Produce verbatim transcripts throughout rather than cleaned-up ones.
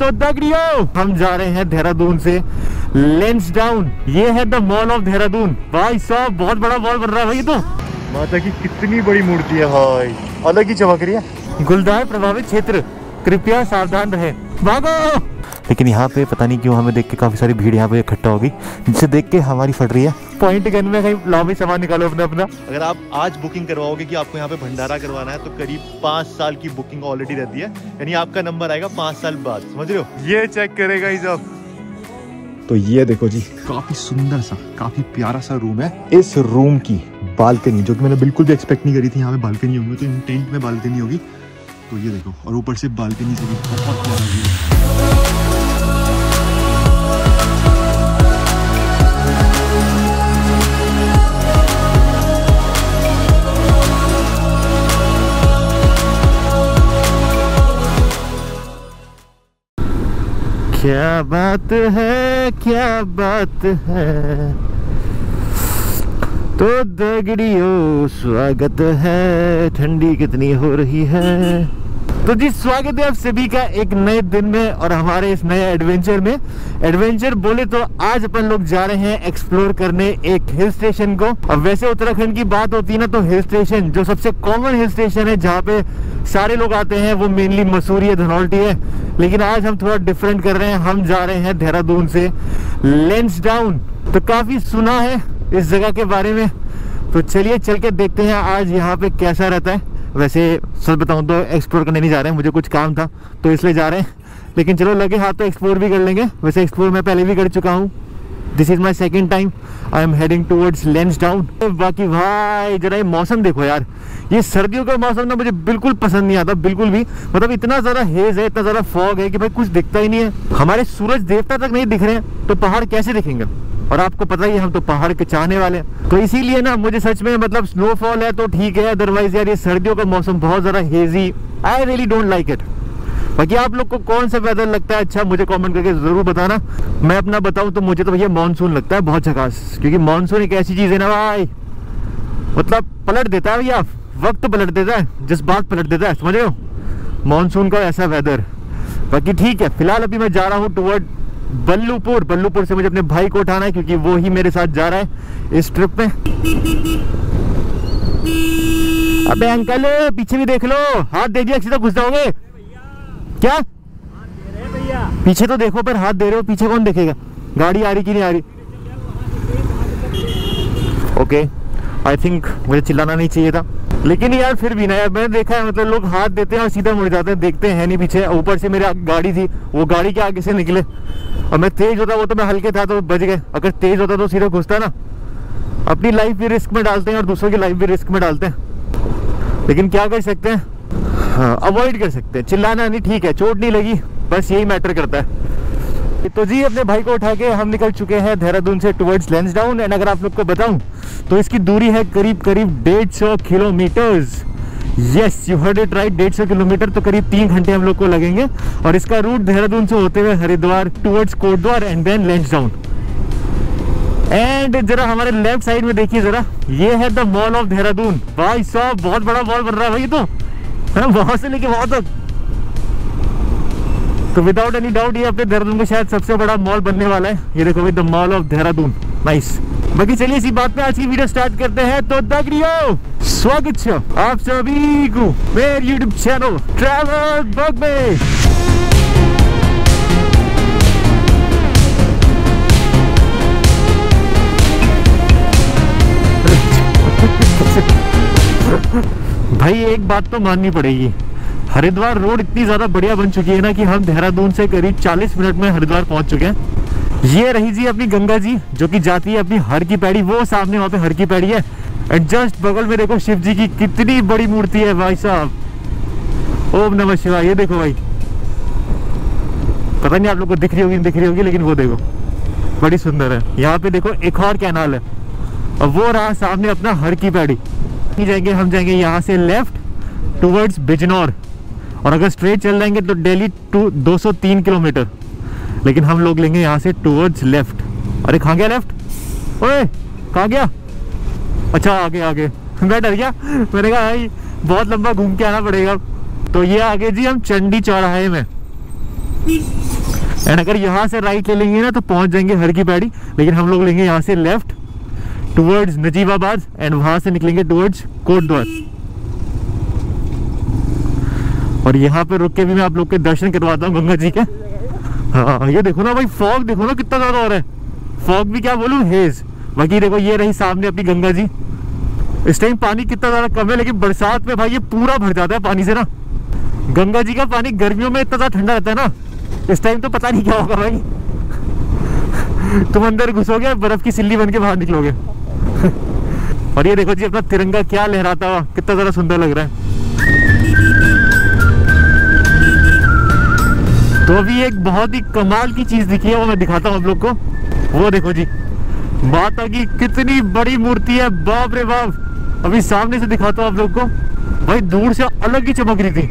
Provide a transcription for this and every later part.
तो दगड़ियों हम जा रहे हैं देहरादून से लैंसडाउन। ये है द मॉल ऑफ देहरादून। भाई साहब बहुत बड़ा मॉल बन रहा है भाई। तो माता की कितनी बड़ी मूर्ति है भाई, अलग ही चमक रही है। गुलदार प्रभावित क्षेत्र, कृपया सावधान रहे, भागो। लेकिन यहाँ पे पता नहीं क्यों हमें देख के काफी सारी भीड़ यहाँ पे इकट्ठा होगी, जिसे देख के हमारी फट रही है। पॉइंट गन में कहीं लाओ सामान निकालो अपना अपना। अगर आप आज बुकिंग करवाओगे कि आपको यहाँ पे भंडारा करवाना है तो करीब पाँच साल की बुकिंग ऑलरेडी रहती है, यानी आपका नंबर आएगा पाँच साल बाद, समझ रहे हो। ये चेक करेगा ही सब। तो ये देखो जी, काफी सुंदर सा, काफी प्यारा सा रूम है। इस रूम की बालकनी, जो कि मैंने बिल्कुल भी एक्सपेक्ट नहीं करी थी यहाँ पे बालकनी होगी, तो इन टेंट में बालकनी होगी। तो ये देखो, और ऊपर से बालकनी से भी बहुत प्यारा व्यू है। क्या बात है, क्या बात है। तो दगड़ियों स्वागत है, ठंडी कितनी हो रही है। तो जी स्वागत है आप सभी का एक नए दिन में और हमारे इस नए एडवेंचर में। एडवेंचर बोले तो आज अपन लोग जा रहे हैं एक्सप्लोर करने एक हिल स्टेशन को। अब वैसे उत्तराखंड की बात होती है ना, तो हिल स्टेशन जो सबसे कॉमन हिल स्टेशन है जहाँ पे सारे लोग आते हैं वो मेनली मसूरी है, धनौल्टी है। लेकिन आज हम थोड़ा डिफरेंट कर रहे हैं, हम जा रहे हैं देहरादून से लैंसडाउन। तो काफी सुना है इस जगह के बारे में, तो चलिए चल के देखते हैं आज यहाँ पे कैसा रहता है। वैसे सच बताऊं तो एक्सप्लोर करने नहीं जा रहे हैं, मुझे कुछ काम था तो इसलिए जा रहे हैं। लेकिन चलो लगे हाथ तो एक्सप्लोर भी कर लेंगे। वैसे एक्सप्लोर मैं पहले भी कर चुका हूँ, this is my second time I am heading towards Lansdowne. बाकी भाई जरा ये मौसम देखो यार, ये सर्दियों का मौसम ना मुझे बिल्कुल पसंद नहीं आता, बिल्कुल भी। मतलब इतना ज़्यादा हेज है, इतना ज़्यादा फॉग है कि भाई कुछ दिखता ही नहीं है। हमारे सूरज देवता तक नहीं दिख रहे हैं तो पहाड़ कैसे दिखेंगे। और आपको पता ही है हम तो पहाड़ के चाहने वाले हैं, तो इसीलिए ना मुझे सच में मतलब स्नोफॉल है तो ठीक है, अदरवाइज यार ये सर्दियों का मौसम बहुत ज़्यादा hazy, I really don't like it. बाकी आप लोग को कौन सा वेदर लगता है अच्छा, मुझे कमेंट करके जरूर बताना। मैं अपना बताऊं तो मुझे तो भैया मानसून लगता है बहुत झकास, क्योंकि मानसून एक ऐसी चीज़ है ना भाई, मतलब पलट देता है भैया, वक्त पलट देता है, जज्बात पलट देता है, समझ रहे हो, मानसून का ऐसा वेदर। बाकी ठीक है, फिलहाल अभी मैं जा रहा हूँ टुवर्ड बल्लूपुर। बल्लूपुर से मुझे अपने भाई को उठाना है क्योंकि वो ही मेरे साथ जा रहा है इस ट्रिप में। अबे अंकल पीछे भी देख लो, हाथ दे दिया सीधा घुस जाओगे क्या। पीछे तो देखो, पर हाथ दे रहे हो, पीछे कौन देखेगा, गाड़ी आ रही कि नहीं आ रही। ओके आई थिंक मुझे चिल्लाना नहीं चाहिए था, लेकिन यार फिर भी ना यार, मैंने देखा है मतलब लोग हाथ देते हैं और सीधा मुड़ जाते हैं, देखते हैं नहीं पीछे। ऊपर से मेरी गाड़ी थी, वो गाड़ी के आगे से निकले और मैं तेज होता, वो तो मैं हल्के था तो बच गए, अगर तेज होता तो सीधा घुसता ना। अपनी लाइफ भी रिस्क में डालते हैं और दूसरों की लाइफ भी रिस्क में डालते हैं, लेकिन क्या कर सकते हैं, हाँ अवॉइड कर सकते हैं। चिल्लाना नहीं, ठीक है चोट नहीं लगी, बस यही मैटर करता है। तो जी अपने भाई को उठा के हम निकल चुके हैं देहरादून से टुवर्ड्स लैंसडाउन। एंड अगर आप लोग को बताऊं तो इसकी दूरी है करीब करीब डेढ़ सौ kilometres. Yes you heard it right, डेढ़ सौ किलोमीटर, तो करीब तीन घंटे हम लोग को लगेंगे। और इसका रूट देहरादून से होते हुए Haridwar towards Kotdwar and then Lansdowne. And जरा हमारे लेफ्ट साइड में देखिए जरा, ये है द मॉल ऑफ देहरादून। भाई साहब बहुत बड़ा मॉल बन रहा है भाई, तो वहां से लेके वहां तक, तो विदाउट एनी डाउट ये अपने देहरादून में शायद सबसे बड़ा मॉल बनने वाला है। ये देखो भाई the mall of Dehradun, nice. बाकी चलिए इसी बात पे आज की वीडियो स्टार्ट करते हैं। तो दगड़ियों स्वागत है आप सभी को मेरे यूट्यूब चैनल ट्रैवल ब्लॉग में। भाई एक बात तो माननी पड़ेगी, हरिद्वार रोड इतनी ज्यादा बढ़िया बन चुकी है ना कि हम देहरादून से करीब चालीस मिनट में हरिद्वार पहुंच चुके हैं। ये रही जी अपनी गंगा जी जो कि जाती है अपनी हर की पैड़ी, वो सामने वहां पे हर की पैड़ी है। एंड जस्ट बगल में देखो शिव जी की कितनी बड़ी मूर्ति है भाई साहब, ओम नमः शिवाय। ये देखो भाई, पता नहीं आप लोग को दिख रही होगी दिख रही होगी लेकिन वो देखो बड़ी सुंदर है। यहाँ पे देखो एक और कैनाल है और वो रहा सामने अपना हर की पैड़ी। जाएंगे हम जाएंगे यहाँ से लेफ्ट टुवर्ड्स बिजनौर, और अगर स्ट्रेट चल जाएंगे तो दिल्ली टू दो सौ तीन किलोमीटर, लेकिन हम लोग लेंगे यहाँ से टुवर्ड्स लेफ्ट। अरे कहाँ गया लेफ्ट, ओए कहाँ गया, अच्छा आगे आगे, मैं डर गया, मैंने कहा भाई बहुत लंबा घूम के आना पड़ेगा। तो ये आगे जी हम चंडी चौराहे में। एंड अगर यहाँ से राइट ले लेंगे ना तो पहुंच जाएंगे हर की पैड़ी, लेकिन हम लोग लेंगे यहाँ से लेफ्ट टुवर्ड्स नजीबाबाद एंड वहां से निकलेंगे टुवर्ड्स कोटद्वार। और यहाँ पे रुक के भी मैं आप लोग के दर्शन करवाता हूँ गंगा जी के। हाँ ये देखो ना भाई, फॉग देखो ना कितना ज्यादा हो रहा है, फॉग भी क्या बोलूं, हेज। बाकी देखो ये रही सामने अपनी गंगा जी। इस टाइम पानी कितना ज्यादा कम है, लेकिन बरसात में भाई ये पूरा भर जाता है पानी से ना। गंगा जी का पानी गर्मियों में इतना ज्यादा ठंडा रहता है ना, इस टाइम तो पता नहीं क्या होगा भाई। तुम अंदर घुसोगे बर्फ की सिल्ली बन के बाहर निकलोगे। और ये देखो जी अपना तिरंगा क्या लहराता हुआ, कितना ज्यादा सुंदर लग रहा है। तो अभी एक बहुत ही कमाल की चीज दिखी है, वो मैं दिखाता हूँ आप लोग को। वो देखो जी माता की कितनी बड़ी मूर्ति है, बाप रे बाप। अभी सामने से दिखाता हूँ आप लोग को, भाई दूर से अलग ही चमक रही थी।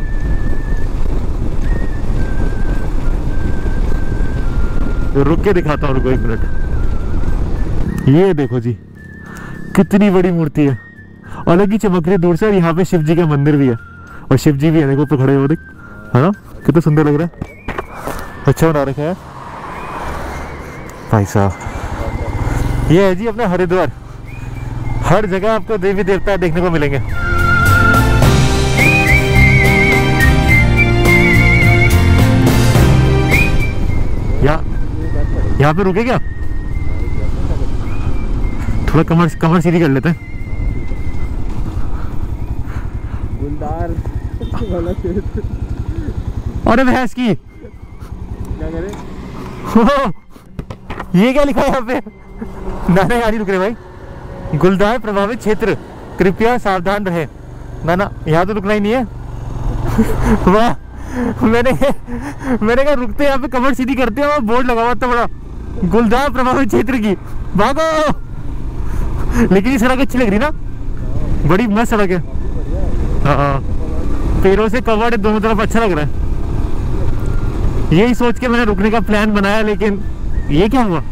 तो रुक के दिखाता हूँ, रुको एक मिनट। ये देखो जी कितनी बड़ी मूर्ति है, अलग ही चमक रही है दूर से। और यहाँ पे शिव जी का मंदिर भी है, और शिव जी भी है, देखो ऊपर खड़े हो, देख है ना कितना सुंदर लग रहा है। अच्छा बना रखा है भाई साहब। ये है जी अपना हरिद्वार, हर जगह आपको देवी देवता देखने को मिलेंगे। यहाँ यहाँ पे रुके क्या, थोड़ा कमर कमर सीधी कर लेते हैं। अरे भैंस की क्या करे? ये क्या लिखा है यहाँ पे? ना ना यहाँ नहीं रुक रहे भाई। गुलदार प्रभावित क्षेत्र कृपया सावधान रहे। ना ना यहाँ तो रुकना ही नहीं है। वाह, मैंने मैंने कहा रुकते यहाँ पे कमर सीधी करते हैं, और बोर्ड लगा हुआ था बड़ा, गुलदार प्रभावित क्षेत्र की, भागो। लेकिन ये सड़क अच्छी लग रही ना, बड़ी मस्त सड़क है। हाँ पेड़ों से कवर्ड है दोनों तरफ, अच्छा लग रहा है। यही सोच के मैंने रुकने का प्लान बनाया, लेकिन ये क्या हुआ।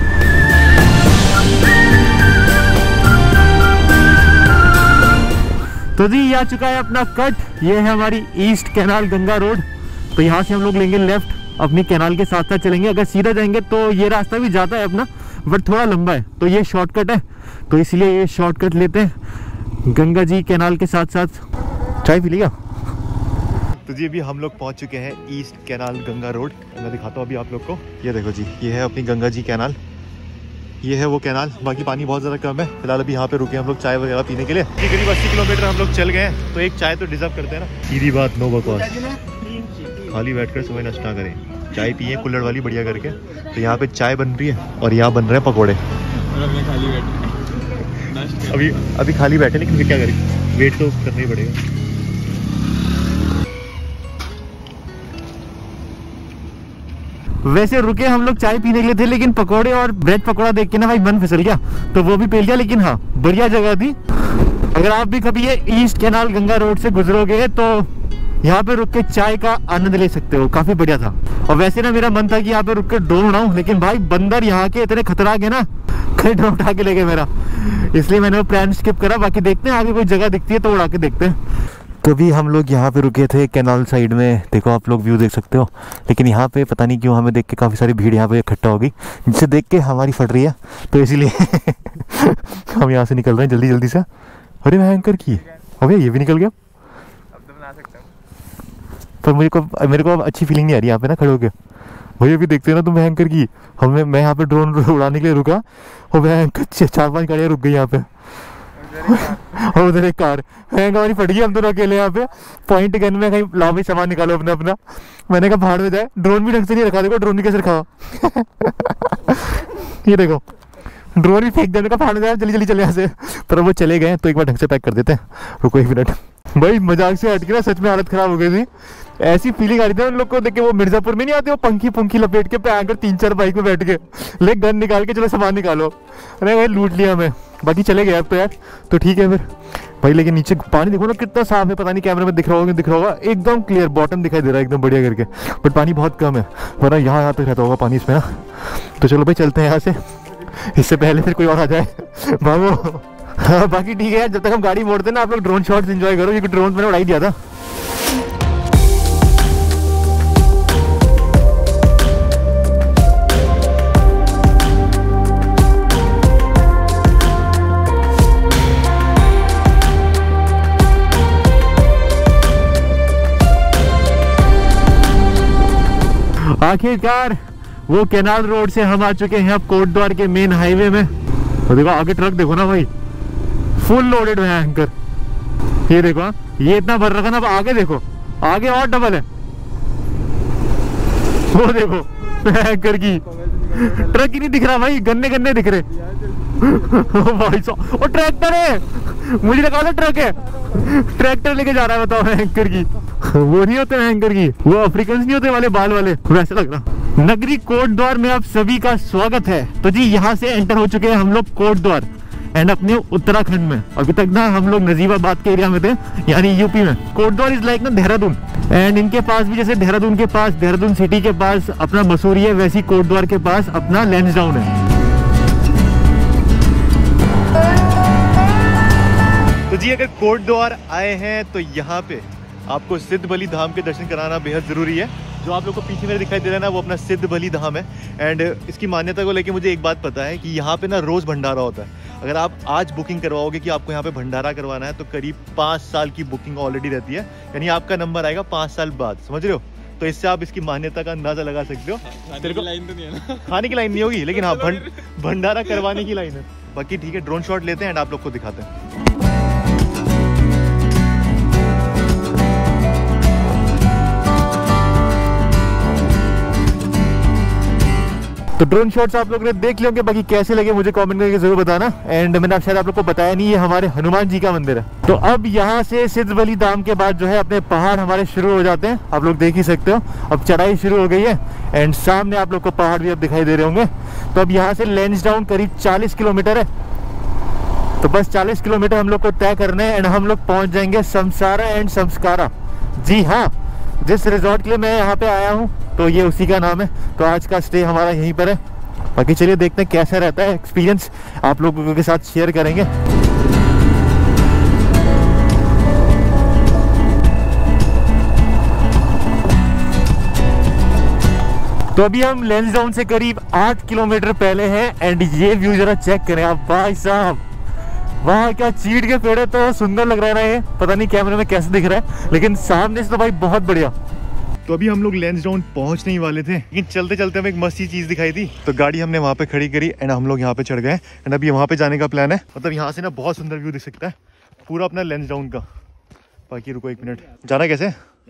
तो जी ये आ चुका है अपना कट, ये है हमारी ईस्ट कैनाल गंगा रोड। तो यहाँ से हम लोग लेंगे लेफ्ट, अपनी कैनाल के साथ साथ चलेंगे। अगर सीधा जाएंगे तो ये रास्ता भी जाता है अपना, बट थोड़ा लंबा है, तो ये शॉर्टकट है, तो इसलिए ये शॉर्टकट लेते हैं गंगा जी कैनाल के साथ साथ। चाय पी लिया। तो जी अभी हम लोग पहुंच चुके हैं ईस्ट कैनाल गंगा रोड। मैं दिखाता हूँ अभी आप लोग को। ये देखो जी, ये है अपनी गंगा जी कैनाल, ये है वो कैनाल। बाकी पानी बहुत ज़्यादा कम है। फिलहाल अभी यहाँ पे रुके हम लोग चाय वगैरह पीने के लिए। करीब अस्सी किलोमीटर हम लोग चल गए हैं, तो एक चाय तो डिजर्व करते हैं ना। सीधी बात, नो बकवास। खाली बैठ कर सुबह नाश्ता करें, चाय पिए कुल्हड़ वाली बढ़िया करके। तो यहाँ पे चाय बन रही है और यहाँ बन रहे हैं पकौड़े। अभी अभी खाली बैठे, लेकिन फिर क्या करें, वेट तो करना ही पड़ेगा। वैसे रुके हम लोग चाय पीने के लिए थे, लेकिन पकोड़े और ब्रेड पकोड़ा देख के ना भाई मन फिसल गया, तो वो भी पी लिया। लेकिन हाँ बढ़िया जगह थी। अगर आप भी कभी ये ईस्ट कैनाल गंगा रोड से गुजरोगे तो यहाँ पे रुक के चाय का आनंद ले सकते हो, काफी बढ़िया था। और वैसे ना मेरा मन था कि यहाँ पे रुक के ड्रोन उड़ाऊं, लेकिन भाई बंदर यहाँ के इतने खतरनाक है ना, कहीं ड्रोन उठा के ले गए मेरा, इसलिए मैंने वो प्लान स्किप करा। बाकी देखते हैं आगे कोई जगह दिखती है तो उड़ा के देखते हैं। कभी हम लोग यहाँ पे रुके थे कैनाल साइड में, देखो आप लोग व्यू देख सकते हो। लेकिन यहाँ पे पता नहीं क्यों हमें देख के काफ़ी सारी भीड़ यहाँ पे इकट्ठा हो गई, जिसे देख के हमारी फट रही है, तो इसीलिए हम यहाँ से निकल रहे हैं जल्दी जल्दी से। अरे भयंकर की हो गया, ये भी निकल गया। अब तो बना सकता हूँ, पर मुझे को मेरे को अब अच्छी फीलिंग नहीं आ रही यहाँ पे ना खड़े होके। भैया भी देखते हो ना तुम भयंकर की, हमें मैं यहाँ पे ड्रोन उड़ाने के लिए रुका, और भयंकर चार पाँच गाड़ियाँ रुक गई यहाँ पे, और उधर एक कार हमारी फट गई। हम दोनों अकेले यहाँ पे पॉइंट गन में कहीं लाओ भाई सामान निकालो अपना अपना। मैंने कहा भाड़ में जाए, ड्रोन भी ढंग से नहीं रखा, देखो ड्रोन भी कैसे रखा। ये देखो ड्रोन भी फेंक दिया, मैंने कहा भाड़ में जाए जल्दी जल्दी चले यहाँ से, पर वो चले गए। तो एक बार ढंग से पैक कर देते हैं, रुको एक मिनट। भाई मजाक से हट के ना सच में हालत खराब हो गई थी। ऐसी फीलिंग आ रही थी उन लोग को देख के, वो मिर्जापुर में नहीं आते वो पंखी पंखी लपेट के पैंकर तीन चार बाइक में बैठ के, ले गन निकाल के चलो सामान निकालो। अरे भाई लूट लिया हमें, बाकी चले गए अब तो यार, तो ठीक है फिर भाई। लेकिन नीचे पानी देखो ना कितना साफ है, पता नहीं कैमरे में दिख रहा होगा दिख रहा होगा, एकदम क्लियर बॉटम दिखाई दे रहा है एकदम बढ़िया करके, बट पानी बहुत कम है, वरना यहाँ यहाँ तक रहता होगा पानी इसमें ना। तो चलो भाई चलते हैं यहाँ से, इससे पहले फिर कोई और आ जाए भागो। हाँ बाकी ठीक है यार, जब तक हम गाड़ी मोड़ते हैं ना आप लोग ड्रोन शॉट्स एंजॉय करो, क्योंकि ड्रोन मैंने उड़ाई दिया था। आखिरकार वो कैनाल रोड से हम आ चुके हैं अब कोट द्वार के मेन हाईवे में। तो देखो आगे ट्रक देखो ना भाई, फुल लोडेड है एंकर। ये देखो ये इतना भर रखा ना, अब आगे देखो, आगे और डबल है। वो देखो एंकर की ट्रक ही नहीं दिख रहा भाई, गन्ने गन्ने दिख रहे। भाई साहब और ट्रैक्टर है, मुझे लगा था ट्रक है, ट्रैक्टर लेके जा रहा है। बताओ एंकर की, वो नहीं होते एंकर की, वो अफ्रीकन नहीं होते वाले बाल वाले, वैसे लग रहा। नगरी कोट द्वार में आप सभी का स्वागत है। तो जी यहाँ से एंटर हो चुके हैं हम लोग कोट द्वार एंड अपने उत्तराखंड में। अभी तक ना हम लोग नजीबाबाद के एरिया में थे, यानी यूपी में। कोट द्वार इज लाइक ना देहरादून, एंड इनके पास भी जैसे देहरादून के पास, देहरादून सिटी के पास अपना मसूरी है, वैसी कोट द्वार के पास अपना लैंसडाउन है। तो जी अगर कोट द्वार आए हैं तो यहाँ पे आपको सिद्ध बलि धाम के दर्शन कराना बेहद जरूरी है। जो आप लोग को पीछे मेरे दिखाई दे रहा है ना, वो अपना सिद्ध बलि धाम है। एंड इसकी मान्यता को लेके मुझे एक बात पता है कि यहाँ पे ना रोज भंडारा होता है। अगर आप आज बुकिंग करवाओगे कि आपको यहाँ पे भंडारा करवाना है तो करीब पाँच साल की बुकिंग ऑलरेडी रहती है, यानी आपका नंबर आएगा पाँच साल बाद, समझ रहे हो। तो इससे आप इसकी मान्यता का अंदाजा लगा सकते हो। तेरे को लाइन तो नहीं है ना, खाने की लाइन नहीं होगी, लेकिन हाँ भंडारा करवाने की लाइन है। बाकी ठीक है, ड्रोन शॉट लेते हैं एंड आप लोग को दिखाते हैं। तो ड्रोन शॉट्स आप लोगों ने देख लिया होंगे, बाकी कैसे लगे मुझे कमेंट करके जरूर बताना। एंड मैंने शायद आप लोग को बताया नहीं, ये हमारे हनुमान जी का मंदिर है। तो अब यहाँ से सिद्ध बलि धाम के बाद जो है अपने पहाड़ हमारे शुरू हो जाते हैं। आप लोग देख ही सकते हो, अब चढ़ाई शुरू हो गई है एंड सामने आप लोग को पहाड़ भी अब दिखाई दे रहे होंगे। तो अब यहाँ से लैंसडाउन करीब चालीस किलोमीटर है। तो बस चालीस किलोमीटर हम लोग को तय करने हैं एंड हम लोग पहुंच जाएंगे समसारा एंड संस्कारा। जी हाँ, जिस रिजॉर्ट के लिए मैं यहाँ पे आया हूँ तो ये उसी का नाम है। तो आज का स्टे हमारा यहीं पर है। बाकी चलिए देखते हैं कैसा रहता है एक्सपीरियंस, आप लोगों के साथ शेयर करेंगे। तो अभी हम लैंसडाउन से करीब आठ किलोमीटर पहले हैं एंड ये व्यू जरा चेक करें आप भाई साहब। वहाँ क्या चीड़ के पेड़ है, तो सुंदर लग रहा है ना ये, पता नहीं कैमरे में कैसे दिख रहा है, लेकिन सामने से तो भाई बहुत बढ़िया। तो अभी हम लोग लैंसडाउन पहुंचने ही वाले थे, लेकिन चलते चलते हमें एक मस्ती चीज दिखाई दी। तो गाड़ी हमने वहाँ पे खड़ी करी एंड हम लोग यहाँ पे चढ़ गए एंड अभी वहाँ पे जाने का प्लान है। मतलब यहाँ से ना बहुत सुंदर व्यू दिख सकता है पूरा अपना लैंसडाउन का। बाकी रुको एक मिनट, जाना कैसे?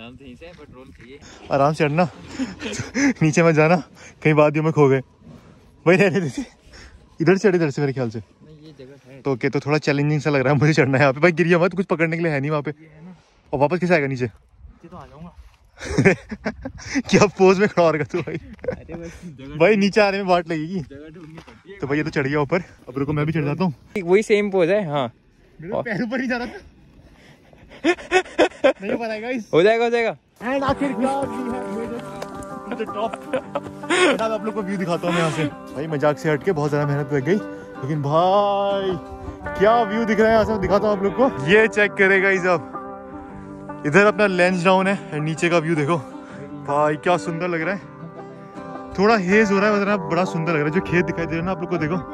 आराम से चढ़ना नीचे मत जाना, कहीं वादियों में खो गए भाई। रहने देते, इधर से इधर से मेरे ख्याल से तो ओके। तो थोड़ा चैलेंजिंग सा लग रहा है मुझे चढ़ना है यहाँ पे। भाई गिरिया मत, कुछ पकड़ने के लिए है नहीं वहाँ पे। और वापस कैसे आएगा नीचे? तो आ जाऊंगा। क्या पोज में खड़ा होगा तू भाई? भाई नीचे आने में वाट लगेगी। तो भाई ये तो चढ़ गया ऊपर, अब रुको मैं भी चढ़ जाता हूँ। वही सेम पोज है। हाँ पैर ऊपर नहीं जा रहा था। नहीं हो पाएगा गाइस, हो जाएगा हो जाएगा। एंड आखिरकार आप लोग को व्यू दिखाता हूँ मैं यहाँ से। भाई मजाक से हटके बहुत ज्यादा मेहनत लग गई, लेकिन भाई क्या व्यू दिख रहा है यहाँ से, दिखाता हूँ आप लोग को। ये चेक करेगा इस, अब इधर अपना लैंसडाउन है एंड नीचे का व्यू देखो भाई, क्या सुंदर लग रहा है। थोड़ा हेज हो रहा है, वरना बड़ा सुंदर लग रहा है। जो खेत दिखाई दे रहा है ना आप लोग को, देखो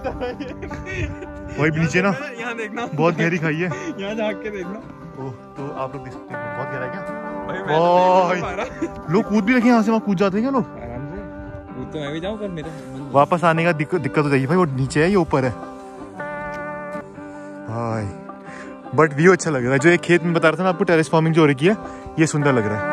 भाई नीचे ना बहुत गहरी खाई है, यहाँ झाँक के देखना। ओह, तो आप लोग देख सकते हैं बहुत गहरा है क्या भाई? लोग कूद भी रखे यहाँ से, वहाँ कूद जाते हैं क्या लोग? आराम से कूद तो मैं भी जाऊँ, पर मेरा वापस आने का दिक्कत दिक्कत हो जाएगी भाई। वो नीचे है, ये ऊपर है भाई। बट व्यू अच्छा लग रहा है। जो एक खेत में बता रहा था ना आपको, टेरेस फार्मिंग जो हो रही है, ये सुंदर लग रहा है।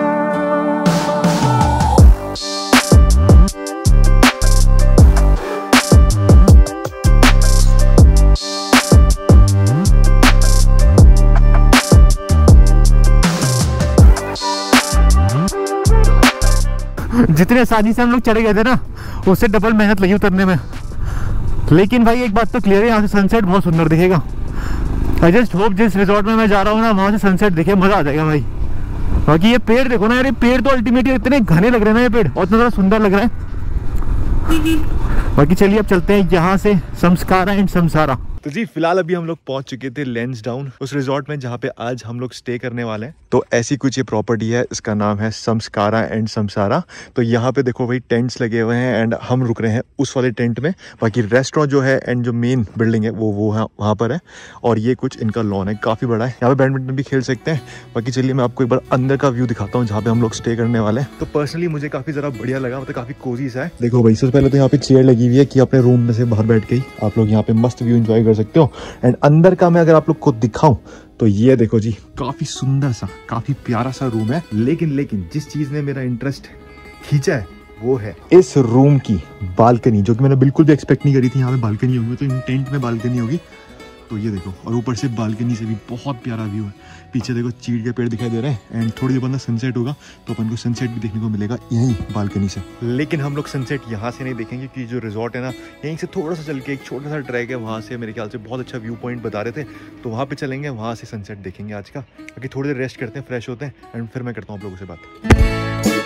जितने आसानी से हम लोग चढ़े गए थे ना, उससे डबल मेहनत लगी उतरने में। लेकिन भाई एक बात तो क्लियर है, यहाँ से सनसेट बहुत सुंदर दिखेगा। आई जस्ट होप जिस रिजॉर्ट में मैं जा रहा हूँ ना, वहाँ से सनसेट दिखे, मजा आ जाएगा भाई। बाकी ये पेड़ देखो ना यार, ये पेड़ तो अल्टीमेटली इतने घने लग रहे हैं ना, ये पेड़ और इतना ज़्यादा सुंदर लग रहा है। बाकी चलिए अब चलते हैं यहाँ से संस्कारा एंड समसारा। तो जी फिलहाल अभी हम लोग पहुंच चुके थे लैंसडाउन, उस रिजॉर्ट में जहाँ पे आज हम लोग स्टे करने वाले हैं। तो ऐसी कुछ ये प्रॉपर्टी है, इसका नाम है समस्कारा एंड समसारा। तो यहाँ पे देखो भाई टेंट्स लगे हुए हैं एंड हम रुक रहे हैं उस वाले टेंट में। बाकी रेस्टोरेंट जो है एंड जो मेन बिल्डिंग है वो वो वहाँ पर है। और ये कुछ इनका लॉन है, काफी बड़ा है, यहाँ पे बैडमिंटन भी खेल सकते हैं। बाकी चलिए मैं आपको एक बार अंदर का व्यू दिखाता हूँ जहाँ पे हम लोग स्टे करने वाले हैं। तो पर्सनली मुझे काफी ज्यादा बढ़िया लगा, मतलब काफी कोजी सा है। देखो भाई सबसे पहले तो यहाँ पे चेयर लगी हुई है कि अपने रूम में से बाहर बैठ के ही आप लोग यहाँ पे मस्त व्यू एंजॉय कर सकते हो। एंड अंदर का मैं अगर आप लोग को दिखाऊं तो ये देखो जी, काफी सुंदर सा, काफी प्यारा सा रूम है। लेकिन लेकिन जिस चीज ने मेरा इंटरेस्ट खींचा है वो है इस रूम की बालकनी, जो कि मैंने बिल्कुल भी एक्सपेक्ट नहीं करी थी यहाँ पे बालकनी होगी। तो इन टेंट में बालकनी होगी, तो ये देखो। और ऊपर से बालकनी से भी बहुत प्यारा व्यू है। पीछे देखो चीड़ के पेड़ दिखाई दे रहे हैं एंड थोड़ी देर बाद सनसेट होगा तो अपन को सनसेट भी देखने को मिलेगा यहीं बालकनी से। लेकिन हम लोग सनसेट यहाँ से नहीं देखेंगे क्योंकि जो रिजॉर्ट है ना, यहीं से थोड़ा सा चल के एक छोटा सा ट्रैक है, वहाँ से मेरे ख्याल से बहुत अच्छा व्यू पॉइंट बता रहे थे, तो वहाँ पे चलेंगे, वहाँ से सनसेट देखेंगे आज का। बाकी थोड़ी देर रेस्ट करते हैं, फ्रेश होते हैं एंड फिर मैं करता हूँ आप लोगों से बात।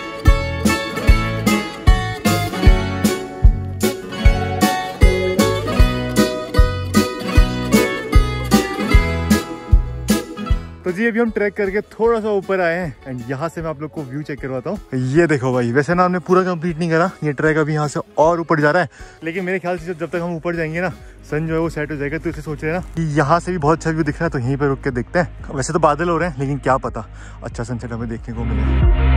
तो जी अभी हम ट्रैक करके थोड़ा सा ऊपर आए हैं एंड यहाँ से मैं आप लोग को व्यू चेक करवाता हूँ। ये देखो भाई, वैसे ना हमने पूरा कंप्लीट नहीं करा, ये ट्रैक अभी यहाँ से और ऊपर जा रहा है। लेकिन मेरे ख्याल से जब तक हम ऊपर जाएंगे ना, सन जो है वो सेट हो जाएगा। तो इसे सोच रहे हैं ना कि यहाँ से भी बहुत अच्छा व्यू दिख रहा है, तो यहीं पर रुक के देखते हैं। वैसे तो बादल हो रहे हैं लेकिन क्या पता अच्छा सनसेट हमें देखने को मिले।